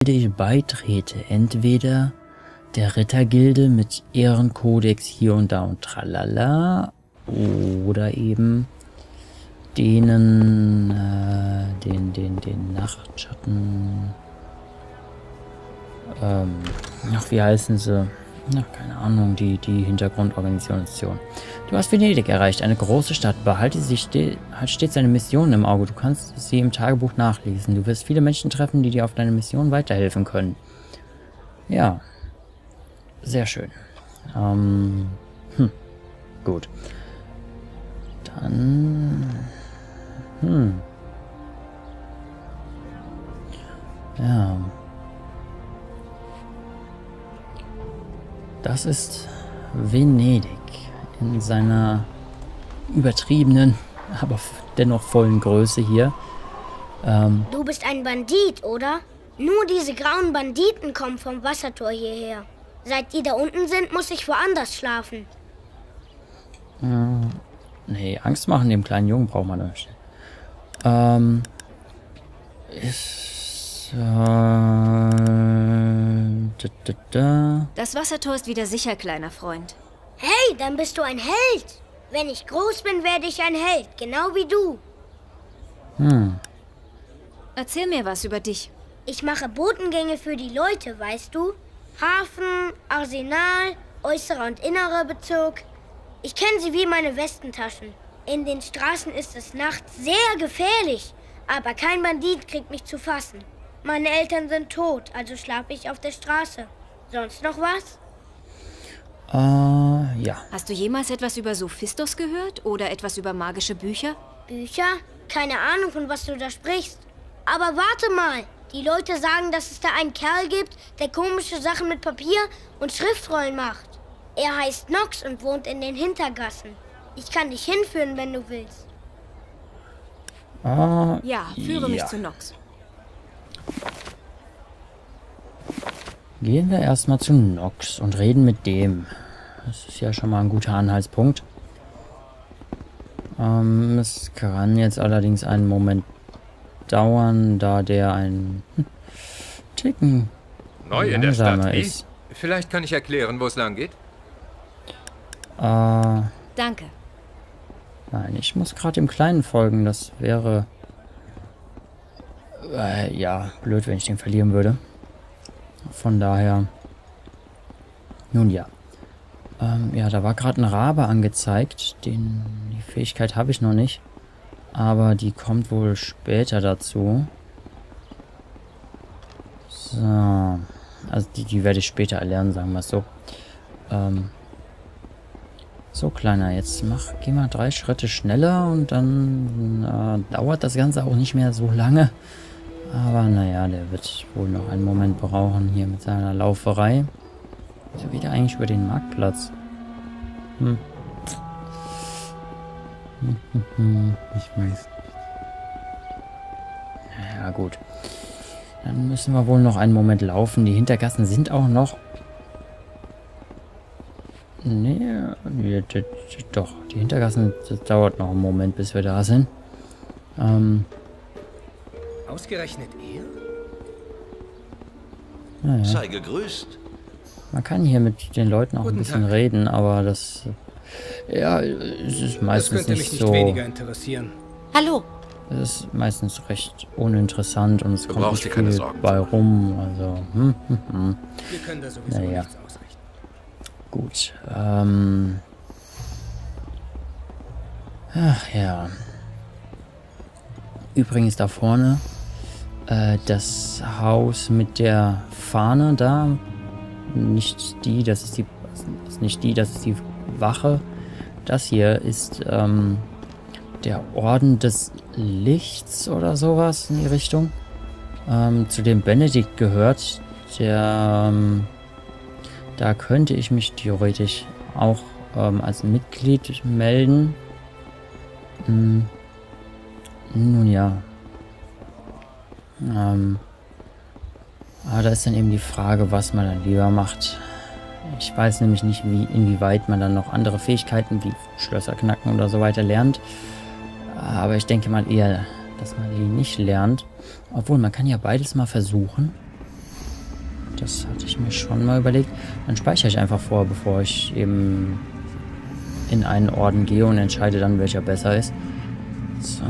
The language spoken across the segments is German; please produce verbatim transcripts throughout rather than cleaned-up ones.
ich beitrete. Entweder der Rittergilde mit Ehrenkodex hier und da und tralala oder eben denen, äh, den, den, den Nachtschatten, ähm, ach, wie heißen sie? Ach, keine Ahnung, die, die Hintergrundorganisation. Du hast Venedig erreicht, eine große Stadt. Behalte sie ste halt stets deine Mission im Auge. Du kannst sie im Tagebuch nachlesen. Du wirst viele Menschen treffen, die dir auf deine Mission weiterhelfen können. Ja. Sehr schön. Ähm, hm. Gut. Dann... Hm. Ja. Das ist Venedig in seiner übertriebenen, aber dennoch vollen Größe hier. Ähm, du bist ein Bandit, oder? Nur diese grauen Banditen kommen vom Wassertor hierher. Seit die da unten sind, muss ich woanders schlafen. Äh, nee, Angst machen dem kleinen Jungen braucht man nicht. Ähm, ist, äh, da, da, da. Das Wassertor ist wieder sicher, kleiner Freund. Hey, dann bist du ein Held. Wenn ich groß bin, werde ich ein Held, genau wie du. Hm. Erzähl mir was über dich. Ich mache Botengänge für die Leute, weißt du? Hafen, Arsenal, äußerer und innerer Bezirk. Ich kenne sie wie meine Westentaschen. In den Straßen ist es nachts sehr gefährlich, aber kein Bandit kriegt mich zu fassen. Meine Eltern sind tot, also schlafe ich auf der Straße. Sonst noch was? Äh, ja. Hast du jemals etwas über Sophistos gehört oder etwas über magische Bücher? Bücher? Keine Ahnung, von was du da sprichst. Aber warte mal. Die Leute sagen, dass es da einen Kerl gibt, der komische Sachen mit Papier und Schriftrollen macht. Er heißt Nox und wohnt in den Hintergassen. Ich kann dich hinführen, wenn du willst. Ah, ja, führe ja. mich zu Nox. Gehen wir erstmal zu Nox und reden mit dem. Das ist ja schon mal ein guter Anhaltspunkt. Ähm, es kann jetzt allerdings einen Moment dauern, da der ein Ticken neu in der Stadt ist. Vielleicht kann ich erklären, wo es lang geht. Äh, Danke. Nein, ich muss gerade dem Kleinen folgen. Das wäre äh, ja blöd, wenn ich den verlieren würde. Von daher, nun ja. Ähm, ja, da war gerade ein Rabe angezeigt. Den, die Fähigkeit habe ich noch nicht. Aber die kommt wohl später dazu. So. Also die, die werde ich später erlernen, sagen wir es so. Ähm, so, Kleiner, jetzt mach, geh mal drei Schritte schneller und dann äh, dauert das Ganze auch nicht mehr so lange. Aber naja, der wird wohl noch einen Moment brauchen hier mit seiner Lauferei. So geht er eigentlich über den Marktplatz. Hm. Ich weiß nicht. Ja gut. Dann müssen wir wohl noch einen Moment laufen. Die Hintergassen sind auch noch... Nee, nee doch. Die Hintergassen, das dauert noch einen Moment, bis wir da sind. Ähm... Ausgerechnet ihr? Naja. Sei gegrüßt. Man kann hier mit den Leuten auch Guten ein bisschen Tag. reden, aber das... Ja, es ist meistens Das könnte nicht mich nicht so... weniger interessieren. Hallo. Es ist meistens recht uninteressant und es Du kommt brauchst nicht dir keine viel Sorgen bei rum. Also, hm, hm, hm. Wir können da sowieso Naja. nichts ausrichten. Gut. Ähm... Ach ja. Übrigens da vorne äh, das Haus mit der Fahne da. Nicht die, das ist die, das ist nicht die, das ist die Wache. Das hier ist ähm, der Orden des Lichts oder sowas in die Richtung. Ähm, zu dem Benedikt gehört. Der, ähm, da könnte ich mich theoretisch auch ähm, als Mitglied melden. Hm. Nun ja. Ähm, aber da ist dann eben die Frage, was man dann lieber macht. Ich weiß nämlich nicht, wie, inwieweit man dann noch andere Fähigkeiten wie Schlösser knacken oder so weiter lernt. Aber ich denke mal eher, dass man die nicht lernt. Obwohl, man kann ja beides mal versuchen. das hatte ich mir schon mal überlegt. Dann speichere ich einfach vor, bevor ich eben in einen Orden gehe und entscheide dann, welcher besser ist. So.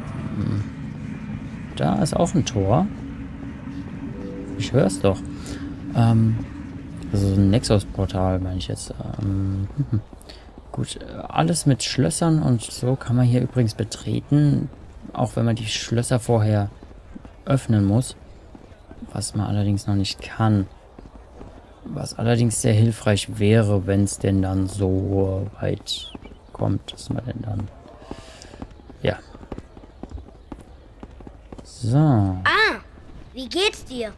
Da ist auch ein Tor. Ich höre es doch. Ähm, also ein Nexus-Portal, meine ich jetzt. Ähm, gut, alles mit Schlössern und so kann man hier übrigens betreten. Auch wenn man die Schlösser vorher öffnen muss. Was man allerdings noch nicht kann. Was allerdings sehr hilfreich wäre, wenn es denn dann so weit kommt, dass man denn dann... Ja. So. Ah, wie geht's dir?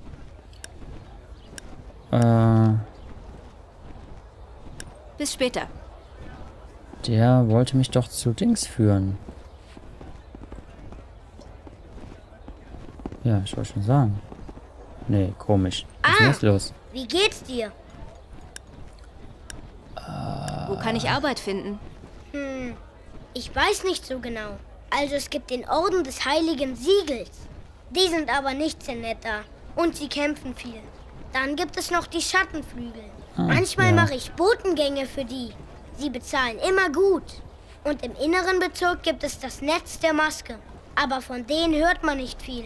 Äh, Bis später. der wollte mich doch zu Dings führen. Ja, ich wollte schon sagen. Nee, komisch. Was ist Ah. jetzt los? Wie geht's dir? Wo kann ich Arbeit finden? Hm, ich weiß nicht so genau. Also es gibt den Orden des Heiligen Siegels. Die sind aber nicht sehr nett da. Und sie kämpfen viel. Dann gibt es noch die Schattenflügel. Ah, Manchmal ja. mache ich Botengänge für die. Sie bezahlen immer gut. Und im inneren Bezirk gibt es das Netz der Maske. Aber von denen hört man nicht viel.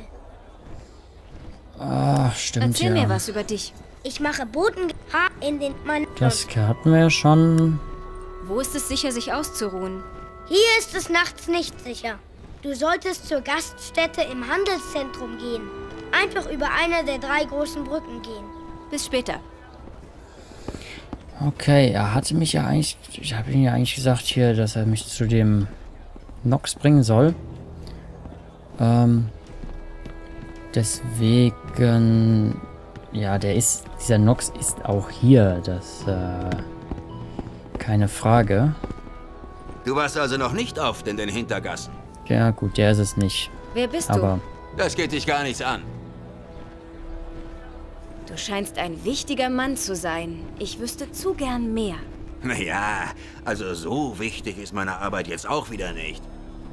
Ah, stimmt Erzähl ja. mir was über dich. Ich mache Botengänge in den Mann. Das hatten wir ja schon. Wo ist es sicher, sich auszuruhen? Hier ist es nachts nicht sicher. Du solltest zur Gaststätte im Handelszentrum gehen. Einfach über eine der drei großen Brücken gehen. Bis später. Okay, er hatte mich ja eigentlich... Ich habe ihm ja eigentlich gesagt hier, dass er mich zu dem Nox bringen soll. Ähm... Deswegen... Ja, der ist... Dieser Nox ist auch hier. Das, äh... keine Frage. Du warst also noch nicht oft in den Hintergassen. Ja, gut, der ist es nicht. Wer bist Aber... Das geht dich gar nichts an. du? Du scheinst ein wichtiger Mann zu sein. Ich wüsste zu gern mehr. Naja, also so wichtig ist meine Arbeit jetzt auch wieder nicht.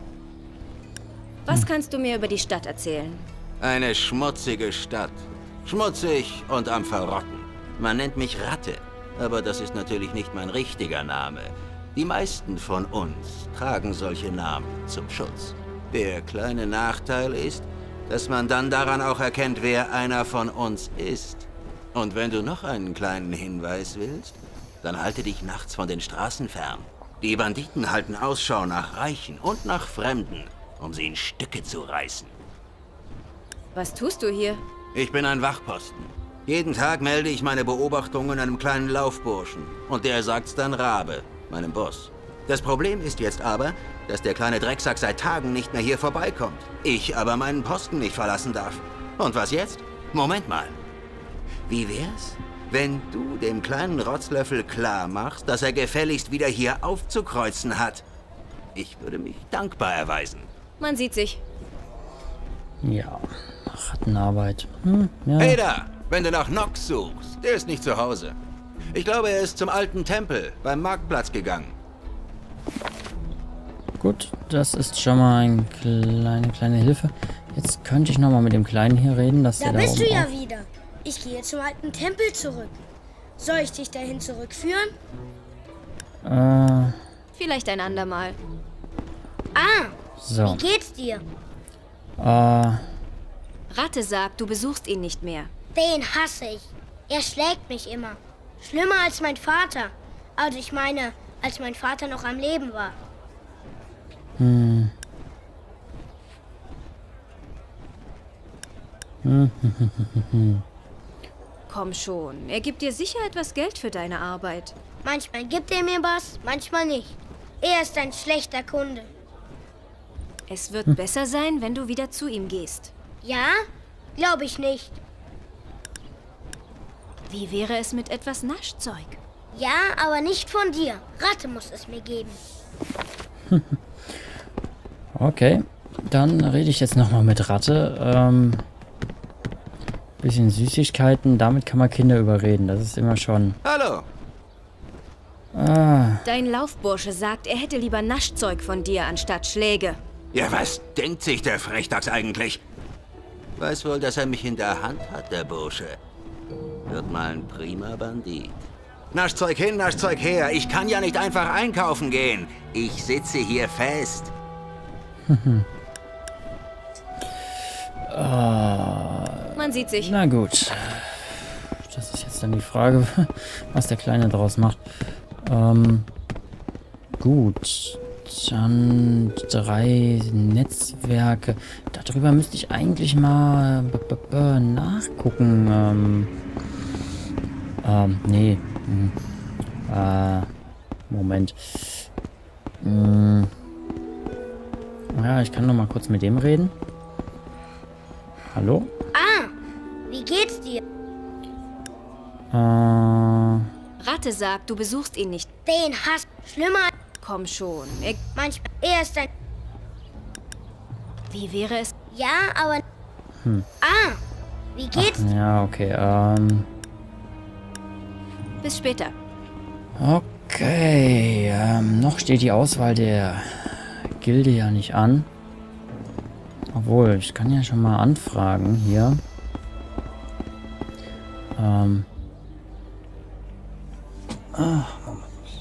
Was kannst du mir über die Stadt erzählen? Eine schmutzige Stadt. Schmutzig und am Verrotten. Man nennt mich Ratte, aber das ist natürlich nicht mein richtiger Name. Die meisten von uns tragen solche Namen zum Schutz. Der kleine Nachteil ist, dass man dann daran auch erkennt, wer einer von uns ist. Und wenn du noch einen kleinen Hinweis willst, dann halte dich nachts von den Straßen fern. Die Banditen halten Ausschau nach Reichen und nach Fremden, um sie in Stücke zu reißen. Was tust du hier? Ich bin ein Wachposten. Jeden Tag melde ich meine Beobachtungen einem kleinen Laufburschen. Und der sagt's dann Rabe, meinem Boss. Das Problem ist jetzt aber, dass der kleine Drecksack seit Tagen nicht mehr hier vorbeikommt. Ich aber meinen Posten nicht verlassen darf. Und was jetzt? Moment mal. Wie wär's, wenn du dem kleinen Rotzlöffel klar machst, dass er gefälligst wieder hier aufzukreuzen hat? Ich würde mich dankbar erweisen. Man sieht sich. Ja, Rattenarbeit. Hm, ja. Hey da, wenn du nach Nox suchst, der ist nicht zu Hause. Ich glaube, er ist zum alten Tempel beim Marktplatz gegangen. Gut, das ist schon mal eine kleine, kleine Hilfe. Jetzt könnte ich noch mal mit dem Kleinen hier reden, dass Da der da bist du oben ja auf- wieder. Ich gehe zum alten Tempel zurück. Soll ich dich dahin zurückführen? Äh, Vielleicht ein andermal. Ah, so. wie geht's dir? Äh, Ratte sagt, du besuchst ihn nicht mehr. Den hasse ich. Er schlägt mich immer. Schlimmer als mein Vater. Also ich meine, als mein Vater noch am Leben war. hm. Hm, hm, hm, hm, hm. Komm schon, er gibt dir sicher etwas Geld für deine Arbeit. Manchmal gibt er mir was, manchmal nicht. Er ist ein schlechter Kunde. Es wird besser sein, wenn du wieder zu ihm gehst. Ja? Glaube ich nicht. Wie wäre es mit etwas Naschzeug? Ja, aber nicht von dir. Ratte muss es mir geben. Okay, dann rede ich jetzt noch mal mit Ratte. Ähm, bisschen Süßigkeiten, damit kann man Kinder überreden. Das ist immer schon... Hallo, Ah, Dein Laufbursche sagt, er hätte lieber Naschzeug von dir anstatt Schläge. ja, was denkt sich der Frechdachs eigentlich? Weiß wohl, dass er mich in der Hand hat, der Bursche. Wird mal ein prima Bandit. Naschzeug hin, Naschzeug her. Ich kann ja nicht einfach einkaufen gehen. Ich sitze hier fest. Man sieht sich. Na gut. Das ist jetzt dann die Frage, was der Kleine daraus macht. Ähm, gut. Dann drei Netzwerke. Darüber müsste ich eigentlich mal b -b -b nachgucken. Ähm, ähm, nee. Hm. Äh, Moment. Hm. Ja, ich kann noch mal kurz mit dem reden. Hallo? Ah, wie geht's dir? Äh, Ratte sagt, du besuchst ihn nicht. Den Hass. Schlimmer. Komm schon. Er Manchmal. Er ist ein... Wie wäre es? Ja, aber... Hm. Ah, wie geht's? Ach, ja, okay. Ähm, Bis später. okay. Ähm, noch steht die Auswahl der Gilde ja nicht an. Obwohl, ich kann ja schon mal anfragen hier. Ähm. Ah, Moment.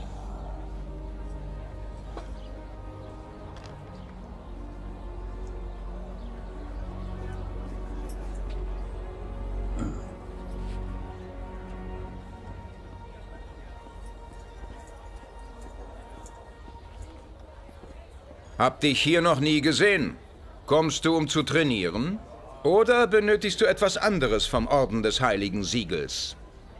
Hab dich hier noch nie gesehen. Kommst du, um zu trainieren? Oder benötigst du etwas anderes vom Orden des Heiligen Siegels?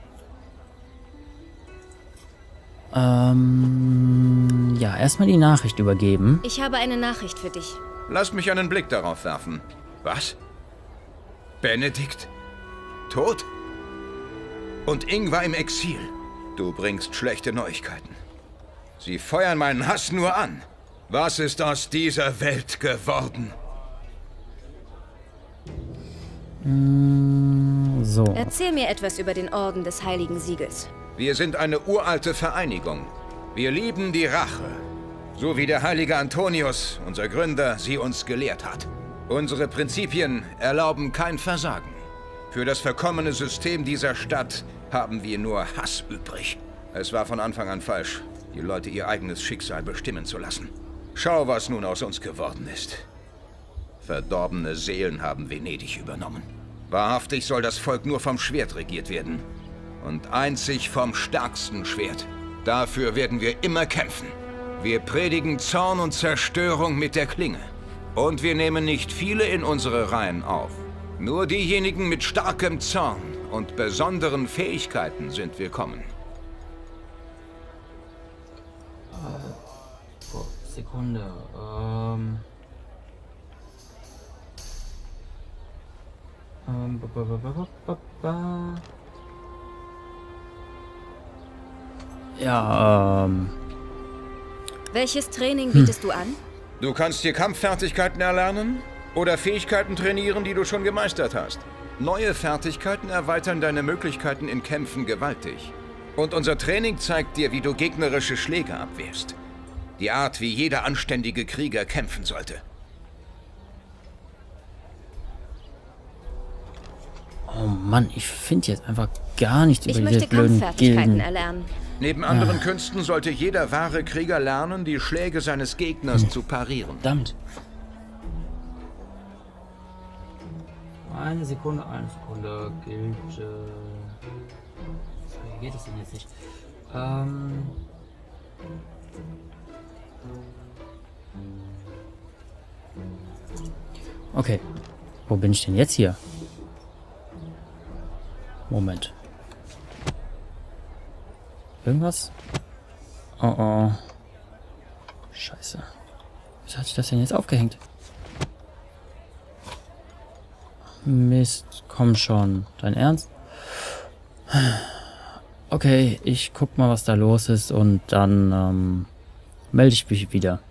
Ähm, ja, erstmal die Nachricht übergeben. Ich habe eine Nachricht für dich. Lass mich einen Blick darauf werfen. Was? Benedikt? Tot? Und Ingvar im Exil? Du bringst schlechte Neuigkeiten. Sie feuern meinen Hass nur an. Was ist aus dieser Welt geworden? Mm, so. Erzähl mir etwas über den Orden des Heiligen Siegels. Wir sind eine uralte Vereinigung. Wir lieben die Rache. So wie der heilige Antonius, unser Gründer, sie uns gelehrt hat. Unsere Prinzipien erlauben kein Versagen. Für das verkommene System dieser Stadt haben wir nur Hass übrig. Es war von Anfang an falsch, die Leute ihr eigenes Schicksal bestimmen zu lassen. Schau, was nun aus uns geworden ist. Verdorbene Seelen haben Venedig übernommen. Wahrhaftig soll das Volk nur vom Schwert regiert werden. Und einzig vom stärksten Schwert. Dafür werden wir immer kämpfen. Wir predigen Zorn und Zerstörung mit der Klinge. Und wir nehmen nicht viele in unsere Reihen auf. Nur diejenigen mit starkem Zorn und besonderen Fähigkeiten sind willkommen. Sekunde. Ähm. Ähm. Ba, ba, ba, ba, ba, ba. Ja, ähm. Welches Training bietest hm. du an? Du kannst hier Kampffertigkeiten erlernen oder Fähigkeiten trainieren, die du schon gemeistert hast. Neue Fertigkeiten erweitern deine Möglichkeiten in Kämpfen gewaltig. Und unser Training zeigt dir, wie du gegnerische Schläge abwehrst. Die Art, wie jeder anständige Krieger kämpfen sollte. Oh Mann, ich finde jetzt einfach gar nichts ich über diese blöden Gilden. Ich möchte Kampffertigkeiten erlernen. Neben anderen ah. Künsten sollte jeder wahre Krieger lernen, die Schläge seines Gegners hm. zu parieren. Verdammt. Eine Sekunde, eine Sekunde. Gilt. Äh... Wie geht es denn jetzt nicht? Ähm. Okay. Wo bin ich denn jetzt hier? Moment. Irgendwas? Oh oh. Scheiße. Wieso hat sich das denn jetzt aufgehängt? Mist, komm schon. Dein Ernst? Okay, ich guck mal, was da los ist und dann ähm, melde ich mich wieder.